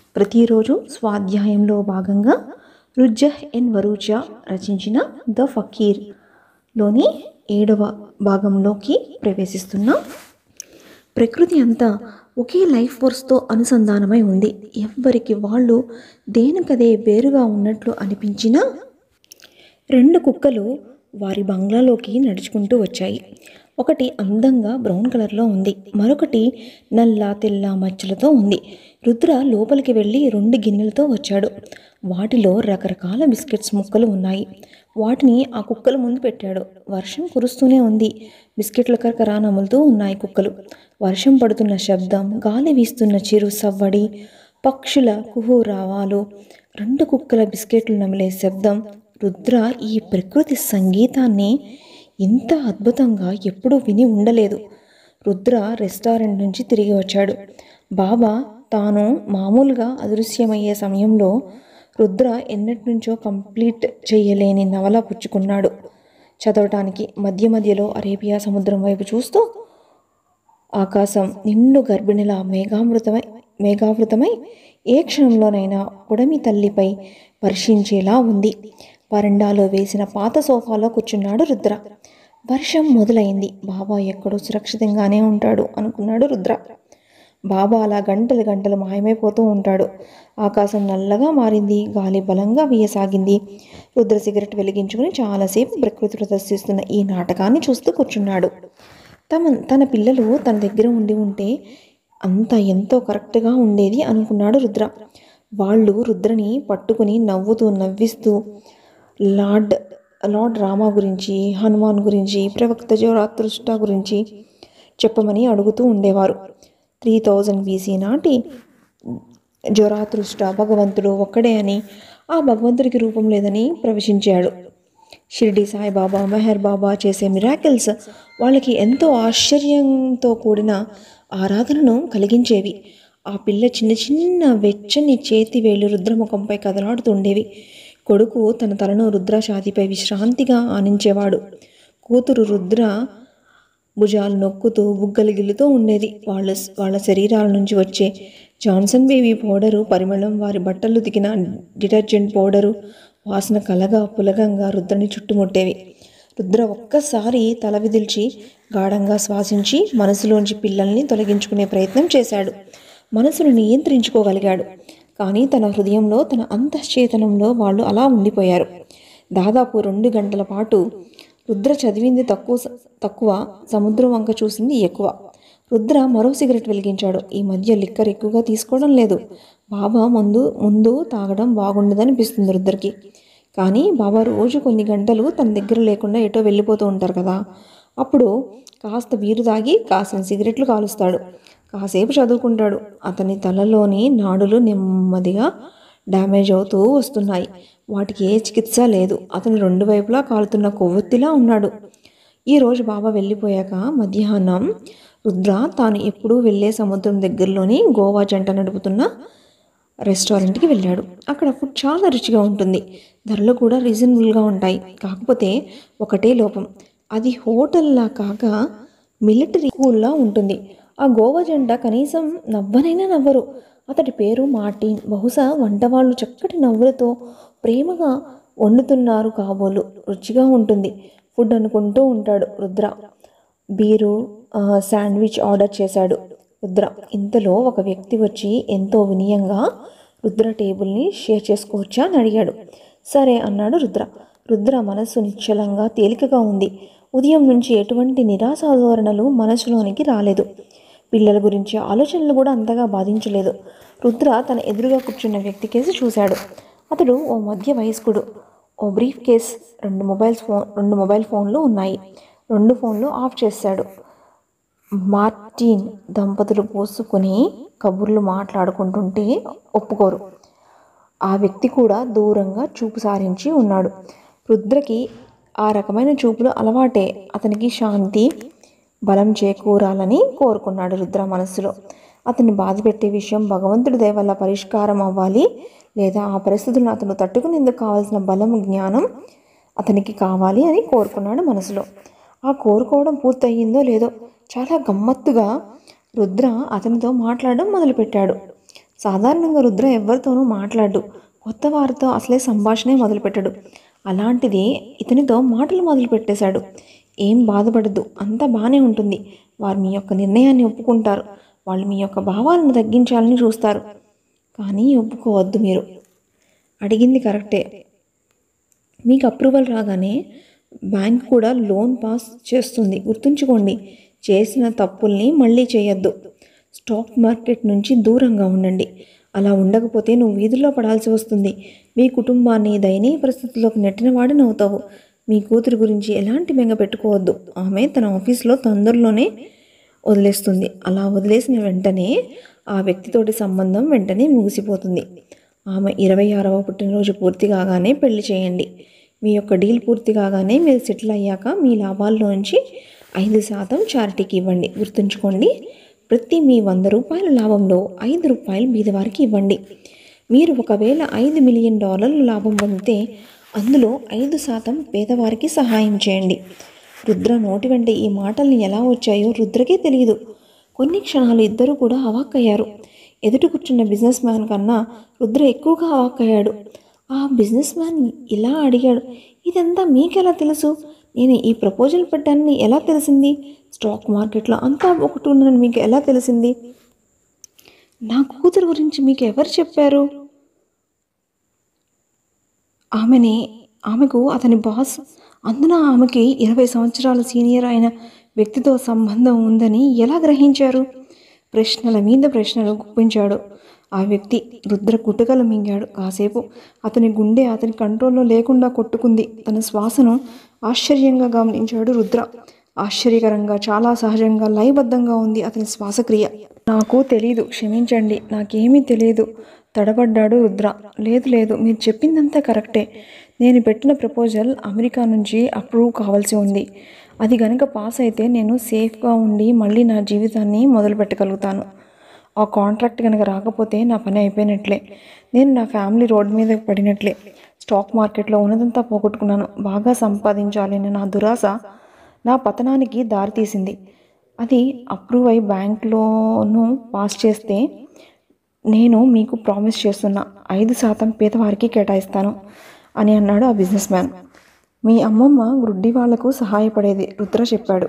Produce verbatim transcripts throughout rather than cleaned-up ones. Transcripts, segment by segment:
ప్రతిరోజు స్వాధ్యాయంలో భాగంగా రుజ్జహ్ ఎన్ వరూజా రచించిన ద ఫకీర్లోని ఏడవ భాగంలోకి ప్రవేశిస్తున్నాం. ప్రకృతి అంతా ఒకే లైఫ్ ఫోర్స్తో అనుసంధానమై ఉంది. ఎవ్వరికి వాళ్ళు దేనికదే వేరుగా ఉన్నట్లు అనిపించినా రెండు కుక్కలు వారి బంగ్లాలోకి నడుచుకుంటూ వచ్చాయి. ఒకటి అందంగా బ్రౌన్ కలర్లో ఉంది, మరొకటి నల్ల తెల్ల మచ్చలతో ఉంది. రుద్ర లోపలికి వెళ్ళి రెండు గిన్నెలతో వచ్చాడు. వాటిలో రకరకాల బిస్కెట్స్ ముక్కలు ఉన్నాయి. వాటిని ఆ కుక్కల ముందు పెట్టాడు. వర్షం కురుస్తూనే ఉంది. బిస్కెట్ల కరకరా నములుతూ ఉన్నాయి కుక్కలు. వర్షం పడుతున్న శబ్దం, గాలి వీస్తున్న చిరు సవ్వడి, పక్షుల కుహూరావాలు, రెండు కుక్కల బిస్కెట్లు నమిలే శబ్దం. రుద్ర ఈ ప్రకృతి సంగీతాన్ని ఇంత అద్భుతంగా ఎప్పుడూ విని ఉండలేదు. రుద్ర రెస్టారెంట్ నుంచి తిరిగి వచ్చాడు. బాబా తాను మామూలుగా అదృశ్యమయ్యే సమయంలో రుద్ర ఎన్నటి నుంచో కంప్లీట్ చేయలేని నవల పుచ్చుకున్నాడు చదవటానికి. మధ్య మధ్యలో అరేబియా సముద్రం వైపు చూస్తూ ఆకాశం నిండు గర్భిణిలా మేఘామృతమై మేఘావృతమై ఏ క్షణంలోనైనా పొడమి తల్లిపై వర్షించేలా ఉంది. వరండాలో వేసిన పాత సోఫాలో కూర్చున్నాడు రుద్ర. వర్షం మొదలైంది. బాబా ఎక్కడో సురక్షితంగానే ఉంటాడు అనుకున్నాడు రుద్ర. బాబా అలా గంటలు గంటలు మాయమైపోతూ ఉంటాడు. ఆకాశం నల్లగా మారింది. గాలి బలంగా వీయసాగింది. రుద్ర సిగరెట్ వెలిగించుకుని చాలాసేపు ప్రకృతి ప్రదర్శిస్తున్న ఈ నాటకాన్ని చూస్తూ కూర్చున్నాడు. తమ తన పిల్లలు తన దగ్గర ఉండి ఉంటే అంత ఎంతో కరెక్ట్గా ఉండేది అనుకున్నాడు రుద్ర. వాళ్ళు రుద్రని పట్టుకుని నవ్వుతూ నవ్విస్తూ లార్డ్ లార్డ్ రామా గురించి, హనుమాన్ గురించి, ప్రవక్త జరాతుష్ట్ర గురించి చెప్పమని అడుగుతూ ఉండేవారు. త్రీ థౌజండ్ బీసీ నాటి జరాతుష్ట్ర భగవంతుడు ఒక్కడే అని, ఆ భగవంతుడికి రూపం లేదని ప్రవచించాడు. షిరిడి సాయిబాబా, మెహర్ బాబా చేసే మిరాకిల్స్ వాళ్ళకి ఎంతో ఆశ్చర్యంతో కూడిన ఆరాధనను కలిగించేవి. ఆ పిల్ల చిన్న చిన్న వెచ్చని చేతి వేళ్ళు రుద్రముఖంపై కదలాడుతుండేవి. కొడుకు తన తలను రుద్ర ఛాతీపై విశ్రాంతిగా ఆనించేవాడు. కూతురు రుద్ర భుజాలు నొక్కుతూ బుగ్గలు గిల్లుతూ ఉండేది. వాళ్ళ వాళ్ళ శరీరాల నుంచి వచ్చే జాన్సన్ బేబీ పౌడరు పరిమళం, వారి బట్టలు ఉతికిన డిటర్జెంట్ పౌడరు వాసన కలగా పులగంగా రుద్రని చుట్టుముట్టేవి. రుద్ర ఒక్కసారి తల విదిల్చి గాఢంగా శ్వాసించి మనసులోంచి పిల్లల్ని తొలగించుకునే ప్రయత్నం చేశాడు. మనసును నియంత్రించుకోగలిగాడు. కానీ తన హృదయంలో, తన అంతశ్చేతనంలో వాళ్ళు అలా ఉండిపోయారు. దాదాపు రెండు గంటల పాటు రుద్ర చదివింది తక్కువ తక్కువ సముద్రం వంక చూసింది ఎక్కువ. రుద్ర మరో సిగరెట్ వెలిగించాడు. ఈ మధ్య లిక్కర్ ఎక్కువగా తీసుకోవడం లేదు. బాబా ముందు ముందు తాగడం బాగుండదనిపిస్తుంది రుద్రకి. కానీ బాబా రోజు కొన్ని గంటలు తన దగ్గర లేకుండా ఎటో వెళ్ళిపోతూ ఉంటారు కదా, అప్పుడు కాస్త బీరు తాగి కాసిన సిగరెట్లు కాలుస్తాడు. కాసేపు చదువుకుంటాడు. అతని తలలోని నాడులు నెమ్మదిగా డ్యామేజ్ అవుతూ వస్తున్నాయి. వాటికి ఏ చికిత్స లేదు. అతను రెండు వైపులా కాలుతున్న కొవ్వొత్తిలా ఉన్నాడు. ఈరోజు బాబా వెళ్ళిపోయాక మధ్యాహ్నం రుద్ర తాను ఎప్పుడూ వెళ్ళే సముద్రం దగ్గరలోని గోవా జంట నడుపుతున్న రెస్టారెంట్కి వెళ్ళాడు. అక్కడ ఫుడ్ చాలా రుచిగా ఉంటుంది. ధరలు కూడా రీజనబుల్గా ఉంటాయి. కాకపోతే ఒకటే లోపం, అది హోటల్లా కాక మిలిటరీ స్కూల్లా ఉంటుంది. ఆ గోవా జంట కనీసం నవ్వనైనా నవ్వరు. అతడి పేరు మార్టిన్. బహుశా వంటవాళ్ళు చక్కటి నవ్వులతో ప్రేమగా వండుతున్నారు కాబోలు. రుచిగా ఉంటుంది ఫుడ్ అనుకుంటూ ఉంటాడు రుద్ర. బీరు, శాండ్విచ్ ఆర్డర్ చేశాడు రుద్ర. ఇంతలో ఒక వ్యక్తి వచ్చి ఎంతో వినయంగా రుద్ర టేబుల్ని షేర్ చేసుకోవచ్చా అని అడిగాడు. సరే అన్నాడు రుద్ర. రుద్ర మనస్సు నిశ్చలంగా తేలికగా ఉంది. ఉదయం నుంచి ఎటువంటి నిరాశాధోరణలు మనసులోనికి రాలేదు. పిల్లల గురించి ఆలోచనలు కూడా అంతగా బాధించలేదు. రుద్ర తన ఎదురుగా కూర్చున్న వ్యక్తి కేసి చూశాడు. అతడు ఓ మధ్య వయస్కుడు. ఓ బ్రీఫ్ కేస్, రెండు మొబైల్స్ ఫోన్ రెండు మొబైల్ ఫోన్లు ఉన్నాయి. రెండు ఫోన్లు ఆఫ్ చేశాడు. మార్టిన్ దంపతులు పోసుకొని కబుర్లు మాట్లాడుకుంటుంటే ఒప్పుకోరు. ఆ వ్యక్తి కూడా దూరంగా చూపు సారించి ఉన్నాడు. రుద్రకి ఆ రకమైన చూపులు అలవాటే. అతనికి శాంతి బలం చేకూరాలని కోరుకున్నాడు రుద్ర మనస్సులో. అతన్ని బాధపెట్టే విషయం భగవంతుడి దయ వల్ల పరిష్కారం అవ్వాలి, లేదా ఆ పరిస్థితులను అతను తట్టుకునేందుకు కావాల్సిన బలం, జ్ఞానం అతనికి కావాలి అని కోరుకున్నాడు మనసులో. ఆ కోరుకోవడం పూర్తయిందో లేదో చాలా గమ్మత్తుగా రుద్ర అతనితో మాట్లాడడం మొదలుపెట్టాడు. సాధారణంగా రుద్ర ఎవరితోనూ మాట్లాడు, కొత్త వారితో అసలే సంభాషణే మొదలుపెట్టాడు. అలాంటిది ఇతనితో మాటలు మొదలు పెట్టేశాడు. ఏం బాధపడద్దు, అంతా బాగానే ఉంటుంది. వారు మీ యొక్క నిర్ణయాన్ని ఒప్పుకుంటారు. వాళ్ళు మీ యొక్క భావాలను తగ్గించాలని చూస్తారు, కానీ ఒప్పుకోవద్దు. మీరు అడిగింది కరెక్టే. మీకు అప్రూవల్ రాగానే బ్యాంక్ కూడా లోన్ పాస్ చేస్తుంది. గుర్తుంచుకోండి, చేసిన తప్పుల్ని మళ్ళీ చేయొద్దు. స్టాక్ మార్కెట్ నుంచి దూరంగా ఉండండి. అలా ఉండకపోతే నువ్వు వీధుల్లో పడాల్సి వస్తుంది. మీ కుటుంబాన్ని దయనీయ పరిస్థితుల్లోకి నెట్టిన వాడినవుతావు. మీ కూతురు గురించి ఎలాంటి బెంగ పెట్టుకోవద్దు. ఆమె తన ఆఫీస్లో తొందరలోనే వదిలేస్తుంది. అలా వదిలేసిన వెంటనే ఆ వ్యక్తితోటి సంబంధం వెంటనే ముగిసిపోతుంది. ఆమె ఇరవై ఆరవ పుట్టినరోజు పూర్తి కాగానే పెళ్లి చేయండి. మీ యొక్క డీల్ పూర్తి కాగానే మీరు సెటిల్ అయ్యాక మీ లాభాల్లోంచి ఐదు శాతం చారిటీకి ఇవ్వండి. గుర్తుంచుకోండి, ప్రతి మీ వంద రూపాయల లాభంలో ఐదు రూపాయలు బీదవారికి ఇవ్వండి. మీరు ఒకవేళ ఐదు మిలియన్ డాలర్లు లాభం పొందితే అందులో ఐదు శాతం పేదవారికి సహాయం చేయండి. రుద్ర నోటి వెంట ఈ మాటల్ని ఎలా వచ్చాయో రుద్రకే తెలియదు. కొన్ని క్షణాలు ఇద్దరు కూడా అవాక్కయ్యారు. ఎదుటి కూర్చున్న బిజినెస్ మ్యాన్ కన్నా రుద్ర ఎక్కువగా అవాక్కయ్యాడు. ఆ బిజినెస్ మ్యాన్ ఇలా అడిగాడు, ఇదంతా మీకెలా తెలుసు? నేను ఈ ప్రపోజల్ పెట్టానని ఎలా తెలిసింది? స్టాక్ మార్కెట్లో అంతా ఒకటి ఉందని మీకు ఎలా తెలిసింది? నా కూతురు గురించి మీకు ఎవరు చెప్పారు? ఆమెని ఆమెకు అతని బాస్, అందున ఆమెకి ఇరవై సంవత్సరాల సీనియర్ అయిన వ్యక్తితో సంబంధం ఉందని ఎలా గ్రహించారు? ప్రశ్నల మీద ప్రశ్నలు గుప్పించాడు ఆ వ్యక్తి. రుద్ర గుటకలు మింగాడు. కాసేపు అతని గుండె అతని కంట్రోల్లో లేకుండా కొట్టుకుంది. తన శ్వాసను ఆశ్చర్యంగా గమనించాడు రుద్ర. ఆశ్చర్యకరంగా, చాలా సహజంగా, లయబద్ధంగా ఉంది అతని శ్వాసక్రియ. నాకు తెలీదు, క్షమించండి, నాకేమీ తెలియదు తడబడ్డాడు రుద్ర. లేదు లేదు, మీరు చెప్పిందంతా కరెక్టే. నేను పెట్టిన ప్రపోజల్ అమెరికా నుంచి అప్రూవ్ కావాల్సి ఉంది. అది గనక పాస్ అయితే నేను సేఫ్గా ఉండి మళ్ళీ నా జీవితాన్ని మొదలు పెట్టగలుగుతాను. ఆ కాంట్రాక్ట్ కనుక రాకపోతే నా పని అయిపోయినట్లే. నేను నా ఫ్యామిలీ రోడ్ మీద పడినట్లే. స్టాక్ మార్కెట్లో ఉన్నదంతా పోగొట్టుకున్నాను. బాగా సంపాదించాలని నా దురాశ నా పతనానికి దారితీసింది. అది అప్రూవ్ అయి బ్యాంక్లోనూ పాస్ చేస్తే నేను మీకు ప్రామిస్ చేస్తున్నా, ఐదు శాతం పేదవారికి కేటాయిస్తాను అని అన్నాడు ఆ బిజినెస్ మ్యాన్. మీ అమ్మమ్మ గ్రుడ్డి వాళ్లకు సహాయపడేది, రుద్ర చెప్పాడు.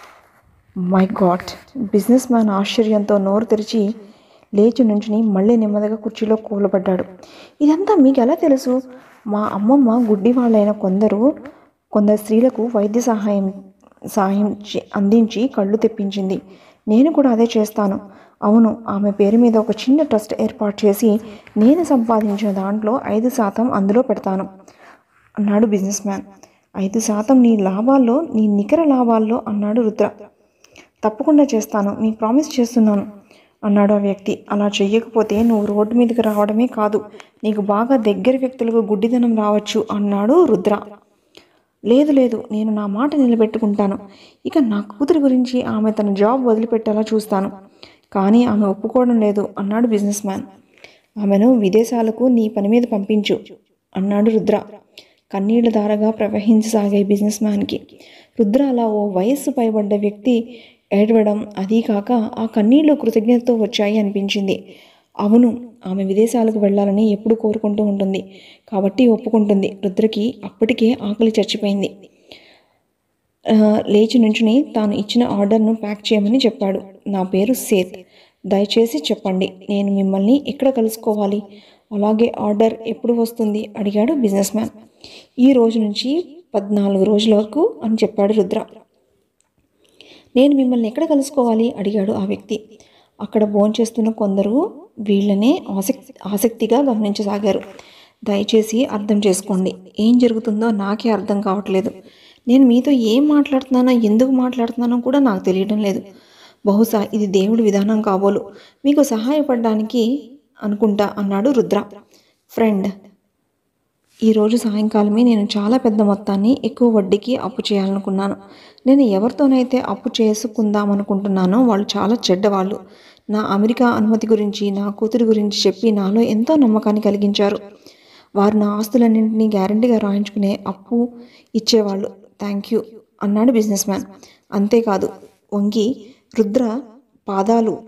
My God! బిజినెస్ మ్యాన్ ఆశ్చర్యంతో నోరు తెరిచి లేచి నుంచుని మళ్ళీ నెమ్మదిగా కుర్చీలో కూలబడ్డాడు. ఇదంతా మీకు ఎలా తెలుసు? మా అమ్మమ్మ గుడ్డి వాళ్ళైన కొందరు కొందరు స్త్రీలకు వైద్య సహాయం సహాయం అందించి కళ్ళు తెప్పించింది. నేను కూడా అదే చేస్తాను. అవును, ఆమె పేరు మీద ఒక చిన్న ట్రస్ట్ ఏర్పాటు చేసి నేను సంపాదించిన దాంట్లో ఐదు శాతం అందులో పెడతాను అన్నాడు బిజినెస్ మ్యాన్. ఐదు శాతం నీ లాభాల్లో, నీ నికర లాభాల్లో అన్నాడు రుద్ర. తప్పకుండా చేస్తాను, మీకు ప్రామిస్ చేస్తున్నాను అన్నాడు ఆ వ్యక్తి. అలా చెయ్యకపోతే నువ్వు రోడ్డు మీదకి రావడమే కాదు, నీకు బాగా దగ్గర వ్యక్తులకు గుడ్డిదనం రావచ్చు అన్నాడు రుద్ర. లేదు లేదు, నేను నా మాట నిలబెట్టుకుంటాను. ఇక నా కూతురి గురించి ఆమె తన జాబ్ వదిలిపెట్టేలా చూస్తాను. కానీ ఆమె ఒప్పుకోవడం లేదు అన్నాడు బిజినెస్ మ్యాన్. ఆమెను విదేశాలకు నీ పని మీద పంపించు అన్నాడు రుద్ర. కన్నీళ్ల ధారగా ప్రవహించసాగాయి బిజినెస్ మ్యాన్కి. రుద్ర అలా ఓ వయస్సు పైబడ్డ వ్యక్తి ఏడవడం, అదీ కాక ఆ కన్నీళ్లు కృతజ్ఞతతో వచ్చాయి అనిపించింది. అవును, ఆమె విదేశాలకు వెళ్ళాలని ఎప్పుడు కోరుకుంటూ ఉంటుంది కాబట్టి ఒప్పుకుంటుంది. రుద్రకి అప్పటికే ఆకలి చచ్చిపోయింది. లేచి నుంచుని తాను ఇచ్చిన ఆర్డర్ను ప్యాక్ చేయమని చెప్పాడు. నా పేరు సేత్, దయచేసి చెప్పండి, నేను మిమ్మల్ని ఎక్కడ కలుసుకోవాలి? అలాగే ఆర్డర్ ఎప్పుడు వస్తుంది అడిగాడు బిజినెస్ మ్యాన్. ఈ రోజు నుంచి పద్నాలుగు రోజుల వరకు అని చెప్పాడు రుద్ర. నేను మిమ్మల్ని ఎక్కడ కలుసుకోవాలి అడిగాడు ఆ వ్యక్తి. అక్కడ భోంచేస్తున్న కొందరు వీళ్ళనే ఆసక్తి ఆసక్తిగా గమనించసాగారు. దయచేసి అర్థం చేసుకోండి, ఏం జరుగుతుందో నాకే అర్థం కావట్లేదు. నేను మీతో ఏం మాట్లాడుతున్నానో, ఎందుకు మాట్లాడుతున్నానో కూడా నాకు తెలియడం లేదు. బహుశా ఇది దేవుడి విధానం కాబోలు. మీకు సహాయపడడానికి అనుకుంటా అన్నాడు రుద్ర. ఫ్రెండ్, ఈరోజు సాయంకాలమే నేను చాలా పెద్ద మొత్తాన్ని ఎక్కువ వడ్డీకి అప్పు చేయాలనుకున్నాను. నేను ఎవరితోనైతే అప్పు చేసుకుందామనుకుంటున్నానో వాళ్ళు చాలా చెడ్డవాళ్ళు. నా అమెరికా అనుమతి గురించి, నా కూతురి గురించి చెప్పి నాలో ఎంతో నమ్మకాన్ని కలిగించారు. వారు నా ఆస్తులన్నింటినీ గ్యారంటీగా రాయించుకునే అప్పు ఇచ్చేవాళ్ళు. థ్యాంక్ యూ అన్నాడు బిజినెస్ మ్యాన్. అంతేకాదు, వంగి రుద్ర పాదాలు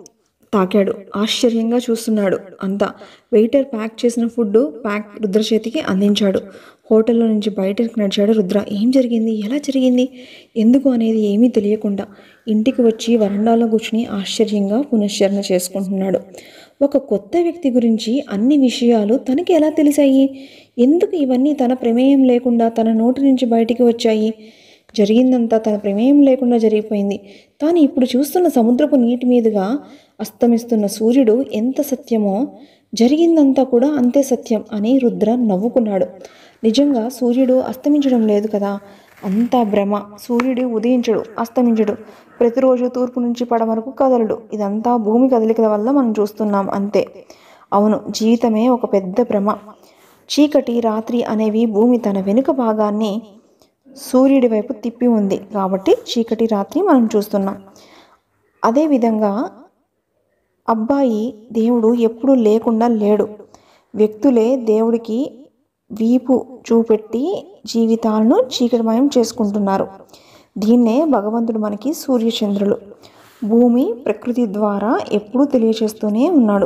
తాకాడు. ఆశ్చర్యంగా చూస్తున్నాడు అంతా. వెయిటర్ ప్యాక్ చేసిన ఫుడ్ ప్యాక్ రుద్ర చేతికి అందించాడు. హోటల్లో నుంచి బయటకు నడిచాడు రుద్ర. ఏం జరిగింది, ఎలా జరిగింది, ఎందుకు అనేది ఏమీ తెలియకుండా ఇంటికి వచ్చి వరండాలో కూర్చుని ఆశ్చర్యంగా పునశ్చరణ చేసుకుంటున్నాడు. ఒక కొత్త వ్యక్తి గురించి అన్ని విషయాలు తనకి ఎలా తెలిసాయి, ఎందుకు ఇవన్నీ తన ప్రమేయం లేకుండా తన నోటి నుంచి బయటికి వచ్చాయి. జరిగిందంతా తన ప్రమేయం లేకుండా జరిగిపోయింది. తాను ఇప్పుడు చూస్తున్న సముద్రపు నీటి మీదుగా అస్తమిస్తున్న సూర్యుడు ఎంత సత్యమో జరిగిందంతా కూడా అంతే సత్యం అని రుద్ర నవ్వుకున్నాడు. నిజంగా సూర్యుడు అస్తమించడం లేదు కదా, అంతా భ్రమ. సూర్యుడు ఉదయించడు, అస్తమించడు, ప్రతిరోజు తూర్పు నుంచి పడమరకు కదలడు. ఇదంతా భూమి కదలికల వల్ల మనం చూస్తున్నాం అంతే. అవును, జీవితమే ఒక పెద్ద భ్రమ. చీకటి రాత్రి అనేవి భూమి తన వెనుక భాగాన్ని సూర్యుడి వైపు తిప్పి ఉంది కాబట్టి చీకటి రాత్రి మనం చూస్తున్నాం. అదేవిధంగా అబ్బాయి దేవుడు ఎప్పుడూ లేకుండా లేడు. వ్యక్తులే దేవుడికి వీపు చూపెట్టి జీవితాలను చీకటిమయం చేసుకుంటున్నారు. దీన్నే భగవంతుడు మనకి సూర్యచంద్రులు, భూమి ప్రకృతి ద్వారా ఎప్పుడూ తెలియచేస్తూనే ఉన్నాడు.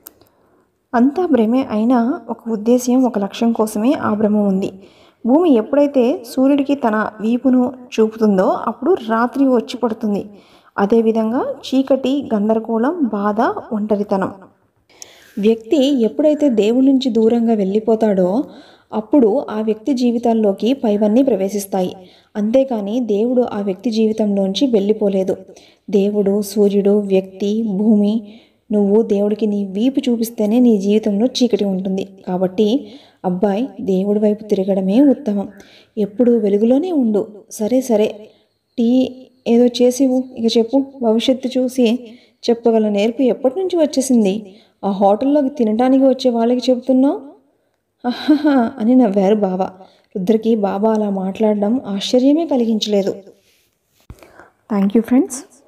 అంతా భ్రమే అయినా ఒక ఉద్దేశ్యం, ఒక లక్ష్యం కోసమే ఆ భ్రమ ఉంది. భూమి ఎప్పుడైతే సూర్యుడికి తన వీపును చూపుతుందో అప్పుడు రాత్రి వచ్చి పడుతుంది. అదేవిధంగా చీకటి, గందరగోళం, బాధ, ఒంటరితనం. వ్యక్తి ఎప్పుడైతే దేవుడి నుంచి దూరంగా వెళ్ళిపోతాడో అప్పుడు ఆ వ్యక్తి జీవితాల్లోకి పైవన్నీ ప్రవేశిస్తాయి. అంతేకాని దేవుడు ఆ వ్యక్తి జీవితంలోంచి వెళ్ళిపోలేదు. దేవుడు, సూర్యుడు, వ్యక్తి, భూమి, నువ్వు దేవుడికి నీ వీపు చూపిస్తేనే నీ జీవితంలో చీకటి ఉంటుంది. కాబట్టి అబ్బాయి దేవుడి వైపు తిరగడమే ఉత్తమం. ఎప్పుడు వెలుగులోనే ఉండు. సరే సరే టీ ఏదో చేసివు, ఇక చెప్పు. భవిష్యత్తు చూసి చెప్పగల నేర్పు ఎప్పటి నుంచి వచ్చేసింది? ఆ హోటల్లోకి తినడానికి వచ్చే వాళ్ళకి చెబుతున్నావు అహహా అని నవ్వారు బాబా. రుద్రకి బాబా అలా మాట్లాడడం ఆశ్చర్యమే కలిగించలేదు. Thank you friends.